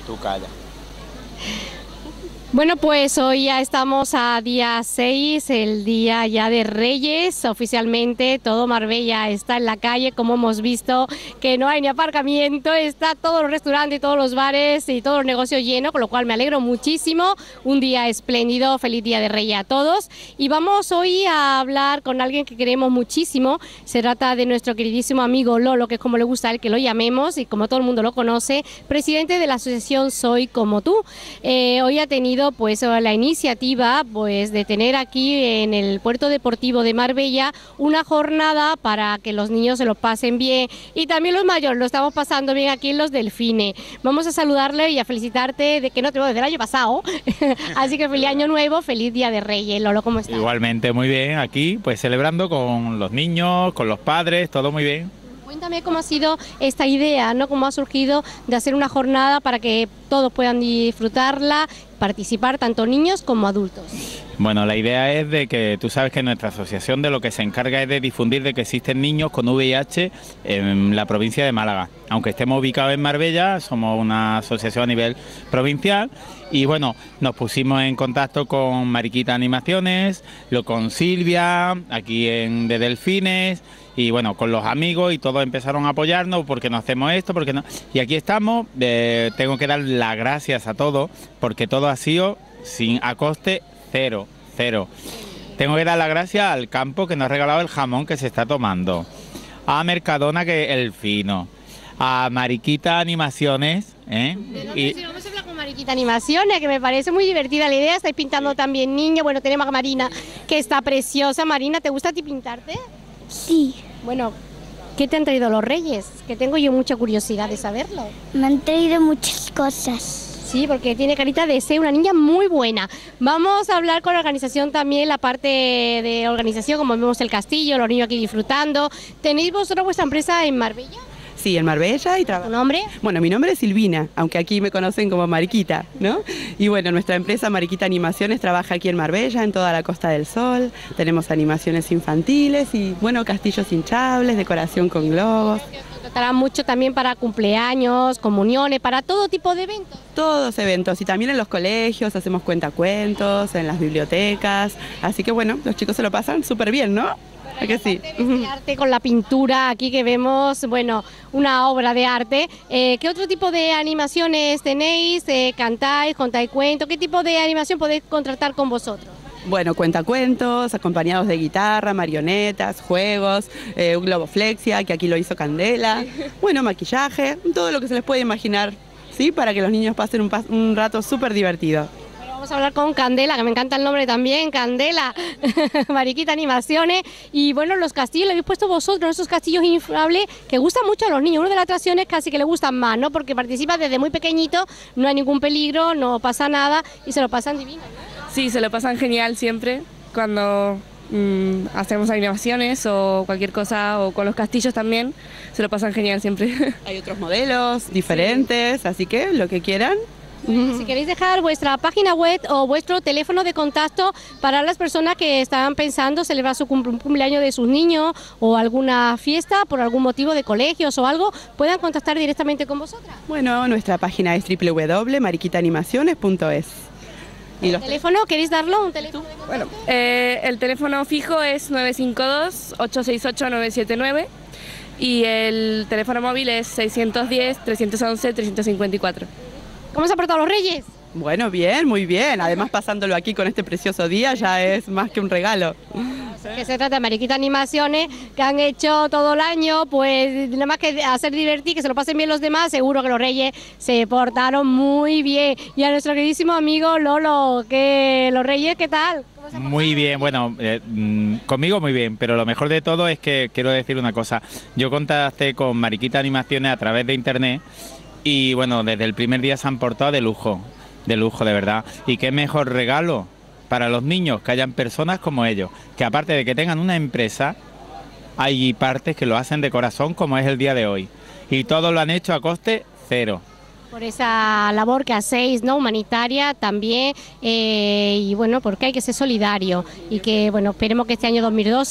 Tú calla. Bueno, pues hoy ya estamos a día 6, el día ya de Reyes. Oficialmente todo Marbella está en la calle, como hemos visto que no hay ni aparcamiento, está todos los restaurantes, todos los bares y todos los negocios llenos, con lo cual me alegro muchísimo. Un día espléndido, feliz día de Reyes a todos. Y vamos hoy a hablar con alguien que queremos muchísimo. Se trata de nuestro queridísimo amigo Lolo, que es como le gusta a él que lo llamemos y como todo el mundo lo conoce, presidente de la asociación Soy Como Tú. Hoy ha tenido pues la iniciativa pues de tener aquí en el puerto deportivo de Marbella una jornada para que los niños se lo pasen bien y también los mayores lo estamos pasando bien aquí en los Delfines. Vamos a saludarle y a felicitarte de que no te veo desde el año pasado, así que feliz año nuevo, feliz día de Reyes. Lolo, ¿cómo estás? Igualmente, muy bien, aquí pues celebrando con los niños, con los padres, todo muy bien. Cuéntame cómo ha sido esta idea, ¿no? Cómo ha surgido de hacer una jornada para que todos puedan disfrutarla, participar tanto niños como adultos. Bueno, la idea es de que tú sabes que nuestra asociación de lo que se encarga es de difundir de que existen niños con VIH en la provincia de Málaga. Aunque estemos ubicados en Marbella, somos una asociación a nivel provincial y bueno, nos pusimos en contacto con Mariquita Animaciones, con Silvia, aquí de Delfines y bueno, con los amigos y todos empezaron a apoyarnos porque no hacemos esto, porque no. Y aquí estamos, tengo que dar las gracias a todos porque todo ha sido a coste cero. Tengo que dar las gracias al campo que nos ha regalado el jamón que se está tomando, a Mercadona que el fino, a Mariquita Animaciones, y vamos a hablar con Mariquita Animaciones, que me parece muy divertida la idea. Estáis pintando también niños. Bueno, tenemos a Marina, que está preciosa. Marina, ¿te gusta a ti pintarte? Sí. Bueno, ¿qué te han traído los Reyes? Que tengo yo mucha curiosidad de saberlo. Me han traído muchas cosas. Sí, porque tiene carita de ser una niña muy buena. Vamos a hablar con la organización también, la parte de organización, como vemos el castillo, los niños aquí disfrutando. ¿Tenéis vosotros vuestra empresa en Marbella? Sí, en Marbella y trabajo. ¿Tu nombre? Bueno, mi nombre es Silvina, aunque aquí me conocen como Mariquita, ¿no? Y bueno, nuestra empresa Mariquita Animaciones trabaja aquí en Marbella, en toda la Costa del Sol. Tenemos animaciones infantiles y, bueno, castillos hinchables, decoración con globos. Tratará mucho también para cumpleaños, comuniones, para todo tipo de eventos. Todos eventos y también en los colegios hacemos cuentacuentos, en las bibliotecas. Así que bueno, los chicos se lo pasan súper bien, ¿no? ¿A que sí? De arte con la pintura aquí que vemos, bueno, una obra de arte. ¿Qué otro tipo de animaciones tenéis? ¿Cantáis, contáis cuentos? ¿Qué tipo de animación podéis contratar con vosotros? Bueno, cuentacuentos, acompañados de guitarra, marionetas, juegos, un globoflexia, que aquí lo hizo Candela, bueno, maquillaje, todo lo que se les puede imaginar, ¿sí? Para que los niños pasen un rato súper divertido. Vamos a hablar con Candela, que me encanta el nombre también, Candela, Mariquita Animaciones. Y bueno, los castillos, lo habéis puesto vosotros, esos castillos inflables que gustan mucho a los niños. Una de las atracciones casi que le gustan más, ¿no? Porque participa desde muy pequeñito, no hay ningún peligro, no pasa nada y se lo pasan divino, ¿no? Sí, se lo pasan genial siempre cuando hacemos animaciones o cualquier cosa, o con los castillos también, se lo pasan genial siempre. Hay otros modelos diferentes, sí. Así que lo que quieran. Si queréis dejar vuestra página web o vuestro teléfono de contacto para las personas que estaban pensando celebrar su cumpleaños de sus niños o alguna fiesta por algún motivo de colegios o algo, puedan contactar directamente con vosotras. Bueno, nuestra página es www.mariquitaanimaciones.es. ¿El teléfono? ¿Queréis darlo? ¿Un teléfono? Bueno, el teléfono fijo es 952-868-979 y el teléfono móvil es 610-311-354. ¿Cómo se han portado los Reyes? Bueno, bien, muy bien. Además, pasándolo aquí con este precioso día ya es más que un regalo. Que se trata de Mariquita Animaciones, que han hecho todo el año, pues nada más que hacer divertir, que se lo pasen bien los demás. Seguro que los Reyes se portaron muy bien. Y a nuestro queridísimo amigo Lolo, que los Reyes, ¿qué tal? Muy bien, bueno, conmigo muy bien, pero lo mejor de todo es que quiero decir una cosa. Yo contacté con Mariquita Animaciones a través de internet y bueno, desde el primer día se han portado de lujo de verdad. Y qué mejor regalo para los niños que hayan personas como ellos, que aparte de que tengan una empresa, hay partes que lo hacen de corazón, como es el día de hoy. Y todos lo han hecho a coste cero. Por esa labor que hacéis, ¿no? Humanitaria también, y bueno, porque hay que ser solidario y que, bueno, esperemos que este año 2012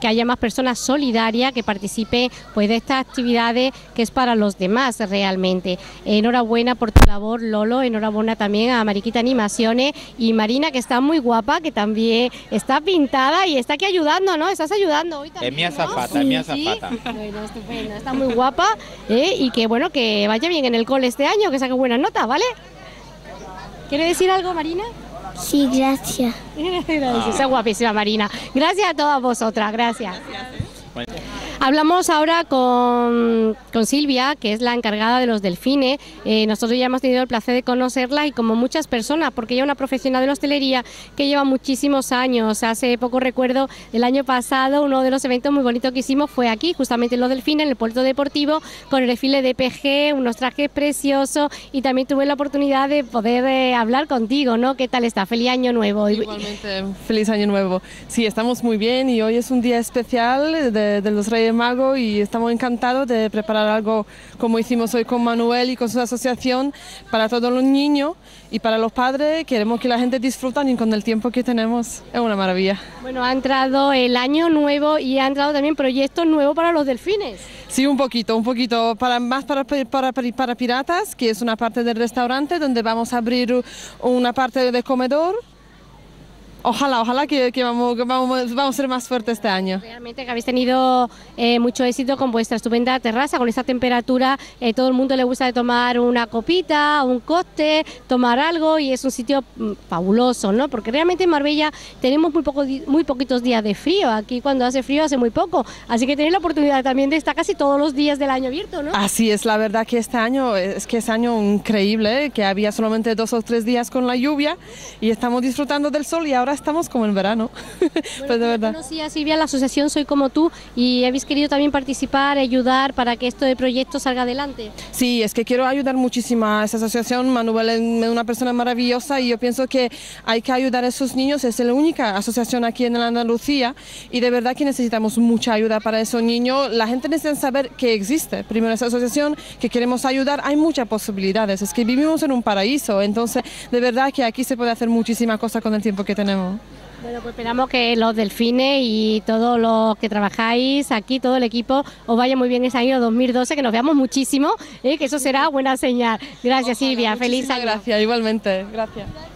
que haya más personas solidarias que participen pues de estas actividades que es para los demás realmente. Enhorabuena por tu labor, Lolo, enhorabuena también a Mariquita Animaciones y Marina, que está muy guapa, que también está pintada y está aquí ayudando, ¿no? Estás ayudando hoy también, Es mi azafata, ¿no? es mi Sí, azafata. sí. Bueno, estupendo, está muy guapa, y que bueno, que vaya bien en el cole este año, que saque buenas notas, ¿vale? ¿Quiere decir algo, Marina? Sí, gracias. Gracias, es guapísima, Marina. Gracias a todas vosotras, gracias. Hablamos ahora con Silvia, que es la encargada de los delfines. Nosotros ya hemos tenido el placer de conocerla y como muchas personas, porque ella es una profesional de la hostelería que lleva muchísimos años. Hace poco recuerdo, el año pasado, uno de los eventos muy bonitos que hicimos fue aquí, justamente en los delfines, en el puerto deportivo, con el desfile de PG, unos trajes preciosos, y también tuve la oportunidad de poder hablar contigo, ¿no? ¿Qué tal está? Feliz año nuevo. Igualmente, feliz año nuevo. Sí, estamos muy bien y hoy es un día especial de los Reyes Magos y estamos encantados de preparar algo como hicimos hoy con Manuel y con su asociación para todos los niños y para los padres. Queremos que la gente disfrute y con el tiempo que tenemos es una maravilla. Bueno, ha entrado el año nuevo y ha entrado también proyectos nuevos para los delfines. Sí, un poquito, más para piratas, que es una parte del restaurante donde vamos a abrir una parte de comedor. Ojalá que vamos a ser más fuertes este año. Realmente que habéis tenido mucho éxito con vuestra estupenda terraza, con esta temperatura, todo el mundo le gusta de tomar una copita, un cóctel, tomar algo y es un sitio fabuloso, ¿no? Porque realmente en Marbella tenemos muy poquitos días de frío, aquí cuando hace frío hace muy poco, así que tenéis la oportunidad también de estar casi todos los días del año abierto, ¿no? Así es, la verdad que este año es año increíble, que había solamente 2 o 3 días con la lluvia y estamos disfrutando del sol y ahora estamos como en verano. Bueno, pues de verdad. Conocí a Silvia, la asociación Soy Como Tú, y habéis querido también participar, ayudar para que esto de proyecto salga adelante. Sí, es que quiero ayudar muchísimo a esa asociación. Manuel es una persona maravillosa y yo pienso que hay que ayudar a esos niños. Es la única asociación aquí en Andalucía y de verdad que necesitamos mucha ayuda para esos niños. La gente necesita saber que existe primero esa asociación, que queremos ayudar. Hay muchas posibilidades, es que vivimos en un paraíso, entonces de verdad que aquí se puede hacer muchísima cosa con el tiempo que tenemos. Bueno, pues esperamos que los delfines y todos los que trabajáis aquí, todo el equipo, os vaya muy bien ese año 2012, que nos veamos muchísimo, que eso será buena señal. Gracias, Silvia, feliz año. Gracias, igualmente, gracias.